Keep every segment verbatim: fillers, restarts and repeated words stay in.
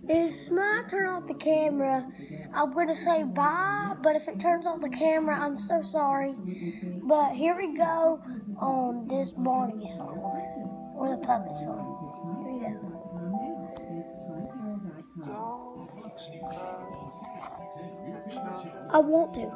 If Smile turn off the camera, I'm going to say bye, but if it turns off the camera, I'm so sorry. But here we go on this Barney song, or the puppet song. Here we go. I want to.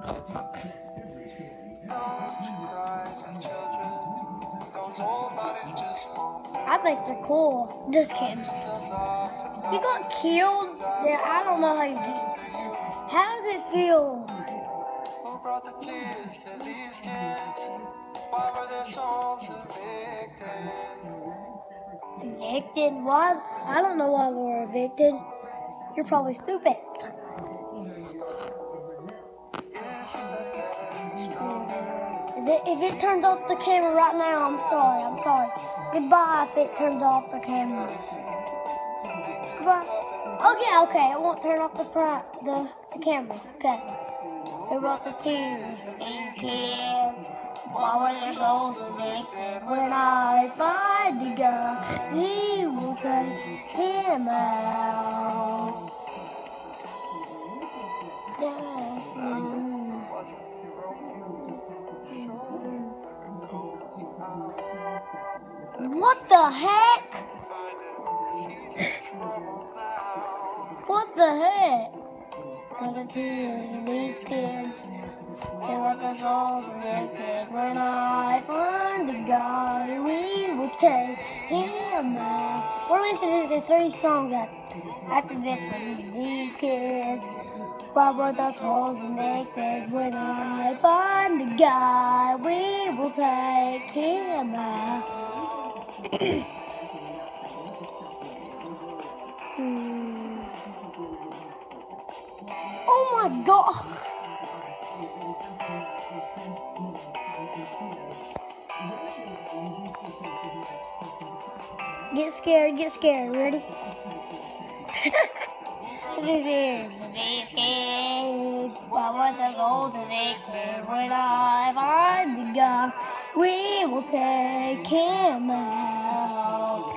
I think they're cool. Just kidding. You got killed? Yeah, I don't know how you get. How does it feel? Who brought the tears to these kids? Why were their souls evicted? Evicted? Why? I don't know why we were evicted. You're probably stupid. Is it? If it turns off the camera right now, I'm sorry. I'm sorry. Goodbye if it turns off the camera. Goodbye. Okay, okay. I won't turn off the the, the camera. Okay. Who brought the tears of these kids? Why were their souls evicted? When I find the guy, he will take him out. What the heck? What the heck? For the tears of these kids, they want their souls evicted. When I find the guy, we will take him out. We're listening to three songs after, after this one. These kids, why were their souls evicted? When I find the guy, we will take him out. hmm. Oh my God! Get scared, get scared. Ready? This is the best kid. Why were the souls evicted? When I find the guy, we will take him out.